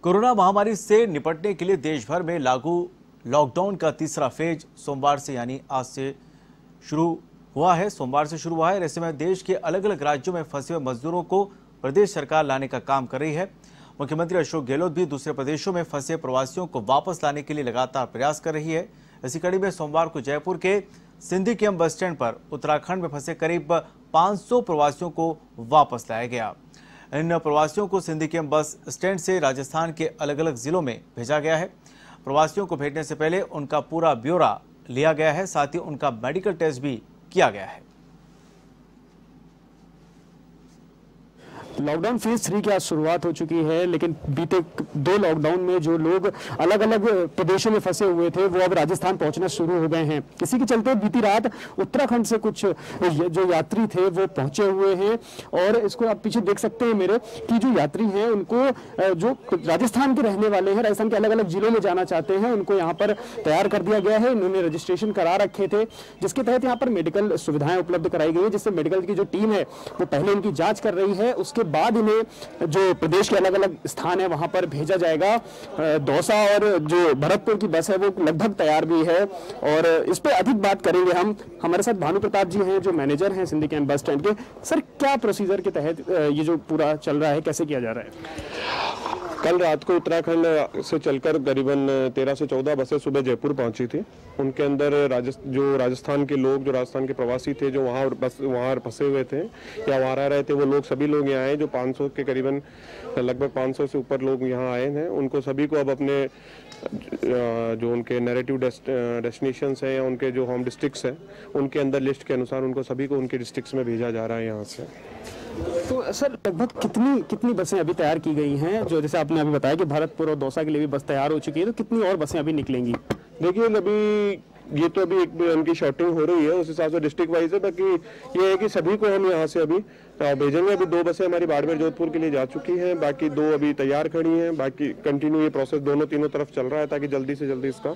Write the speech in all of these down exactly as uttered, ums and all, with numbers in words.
Corona महामारी से निपटने के लिए देश भर में लागू लॉकडाउन का तीसरा फेज सोमवार से यानी आज से शुरू हुआ है। सोमवार से शुरू हुआ है। ऐसे में देश के अलग अलग राज्यों में फंसे हुए मजदूरों को प्रदेश सरकार लाने का काम कर रही है। मुख्यमंत्री अशोक गहलोत भी दूसरे प्रदेशों में फंसे प्रवासियों को वापस लाने के लिए लगातार प्रयास कर रही है। इसी कड़ी में सोमवार को जयपुर के सिंधी कैंप बस स्टैंड पर उत्तराखंड में फंसे करीब पाँच सौ प्रवासियों को वापस लाया गया। इन प्रवासियों को सिंधी कैंप बस स्टैंड से राजस्थान के अलग अलग जिलों में भेजा गया है। प्रवासियों को भेजने से पहले उनका पूरा ब्यौरा लिया गया है, साथ ही उनका मेडिकल टेस्ट भी किया गया है। लॉकडाउन फेज थ्री की आज शुरुआत हो चुकी है, लेकिन बीते दो लॉकडाउन में जो लोग अलग अलग प्रदेशों में फंसे हुए थे वो अब राजस्थान पहुंचना शुरू हो गए हैं। इसी के चलते बीती रात उत्तराखंड से कुछ जो यात्री थे वो पहुंचे हुए हैं और इसको आप पीछे देख सकते हैं मेरे कि जो यात्री हैं उनको जो राजस्थान के रहने वाले हैं, राजस्थान के अलग अलग जिलों में जाना चाहते हैं, उनको यहाँ पर तैयार कर दिया गया है। इन्होंने रजिस्ट्रेशन करा रखे थे, जिसके तहत यहाँ पर मेडिकल सुविधाएं उपलब्ध कराई गई है, जिससे मेडिकल की जो टीम है वो पहले इनकी जाँच कर रही है। उसके बाद इन्हें जो प्रदेश के अलग अलग स्थान है वहां पर भेजा जाएगा। दौसा और जो भरतपुर की बस है वो लगभग तैयार भी है और इस पे अधिक बात करेंगे हम। हमारे साथ भानु प्रताप जी हैं जो मैनेजर हैं सिंधी कैंप बस स्टैंड के। सर, क्या प्रोसीजर के तहत ये जो पूरा चल रहा है, कैसे किया जा रहा है? कल रात को उत्तराखंड से चलकर करीबन तेरह से चौदह बसें सुबह जयपुर पहुंची थी। उनके अंदर राजस्थान जो राजस्थान के लोग जो राजस्थान के प्रवासी थे जो वहाँ बस वहाँ फंसे हुए थे या वहाँ रह रहे थे, वो लोग सभी लोग यहाँ आए। जो पाँच सौ के करीबन लगभग पाँच सौ से ऊपर लोग यहाँ आए हैं। उनको सभी को अब अपने जो उनके नैरेटिव डेस्टिनेशंस हैं या उनके जो होम डिस्ट्रिक्ट्स हैं उनके अंदर लिस्ट के अनुसार उनको सभी को उनके डिस्ट्रिक्ट्स में भेजा जा रहा है यहाँ से। तो सर, लगभग कितनी कितनी बसें अभी तैयार की गई हैं? जो जैसे आपने अभी बताया कि भरतपुर और दौसा के लिए भी बस तैयार हो चुकी है, तो कितनी और बसें अभी निकलेंगी? देखिए, अभी ये तो अभी एक उनकी शॉर्टिंग हो रही है, उस हिसाब से डिस्ट्रिक्ट वाइज है। बाकी ये है कि सभी को हम यहाँ से अभी भेजेंगे। अभी दो बसें हमारी बाड़मेर जोधपुर के लिए जा चुकी हैं, बाकी दो अभी तैयार खड़ी हैं। बाकी कंटिन्यू ये प्रोसेस दोनों तीनों तरफ चल रहा है ताकि जल्दी से जल्दी इसका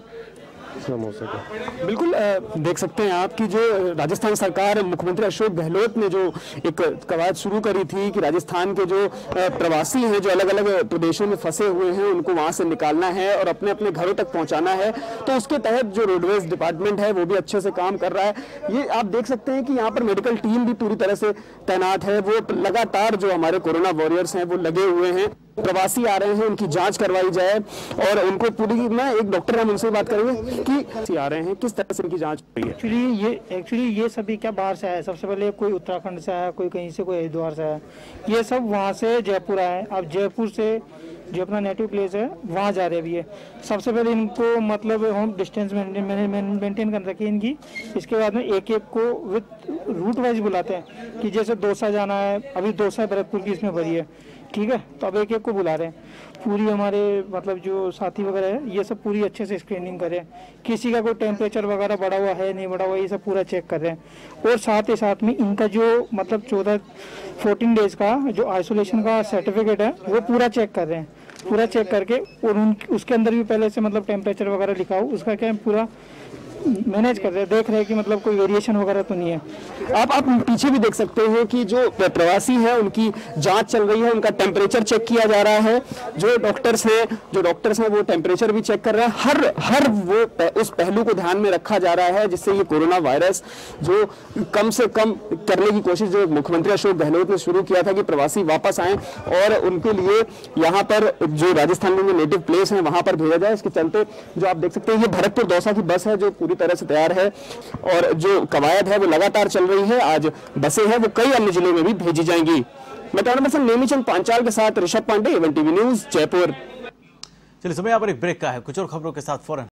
हो सके। बिल्कुल देख सकते हैं आप कि जो राजस्थान सरकार, मुख्यमंत्री अशोक गहलोत ने जो एक कवायद शुरू करी थी कि राजस्थान के जो प्रवासी हैं जो अलग अलग प्रदेशों में फंसे हुए हैं उनको वहां से निकालना है और अपने अपने घरों तक पहुंचाना है, तो उसके तहत जो रोडवेज डिपार्टमेंट है वो भी अच्छे से काम कर रहा है। ये आप देख सकते हैं कि यहाँ पर मेडिकल टीम भी पूरी तरह से तैनात है। वो लगातार जो हमारे कोरोना वॉरियर्स हैं वो लगे हुए हैं। प्रवासी आ रहे हैं, उनकी जांच करवाई जाए और उनको पूरी, मैं एक डॉक्टर हम उनसे बात करेंगे कि आ रहे हैं किस तरह से इनकी जांच हो रही है। एक्चुअली ये एक्चुअली ये सभी क्या बाहर से आए। सबसे पहले कोई उत्तराखंड से आया, कोई कहीं से, कोई हरिद्वार से आया। ये सब वहाँ से जयपुर आए। अब जयपुर से जो अपना नेटिव प्लेस है वहाँ जा रहे भी है। सबसे पहले इनको मतलब होम डिस्टेंस मेंटेन कर रखी है इनकी। इसके बाद में एक एक को विद रूट वाइज बुलाते हैं कि जैसे दौसा जाना है, अभी दौसा भरतपुर की इसमें भरी है, ठीक है, तो अब एक एक को बुला रहे हैं। पूरी हमारे मतलब जो साथी वगैरह है ये सब पूरी अच्छे से स्क्रीनिंग करें। किसी का कोई टेम्परेचर वगैरह बढ़ा हुआ है नहीं बढ़ा हुआ, ये सब पूरा चेक कर रहे हैं। और साथ ही साथ में इनका जो मतलब चौदह फोर्टीन डेज का जो आइसोलेशन का सर्टिफिकेट है वो पूरा चेक कर रहे हैं। पूरा चेक करके और उन उसके अंदर भी पहले से मतलब टेम्परेचर वगैरह लिखा हो, उसका क्या पूरा मैनेज कर रहे हैं, देख रहे हैं कि मतलब कोई वेरिएशन वगैरह तो नहीं है। आप आप पीछे भी देख सकते हैं कि जो प्रवासी हैं उनकी जांच चल रही है, उनका टेम्परेचर चेक किया जा रहा है। जो डॉक्टर्स हैं जो डॉक्टर्स हैं वो टेम्परेचर भी चेक कर रहे हैं। हर हर वो उस पहलू को ध्यान में रखा जा रहा है जिससे ये कोरोना वायरस जो कम से कम करने की कोशिश जो मुख्यमंत्री अशोक गहलोत ने शुरू किया था कि प्रवासी वापस आए और उनके लिए यहाँ पर जो राजस्थान में जो नेटिव प्लेस है वहां पर भेजा जाए। इसके चलते जो आप देख सकते हैं ये भरतपुर दौसा की बस है जो पूरी तरह से तैयार है और जो कवायद है वो लगातार चल रही है। आज बसें हैं वो कई अन्य जिलों में भी भेजी जाएंगी। मैं कैमरा पर्सन नेमीचंद पांचाल के साथ ऋषभ पांडे, एवन टीवी न्यूज, जयपुर। चलिए, समय यहाँ पर एक ब्रेक का है। कुछ और खबरों के साथ फौरन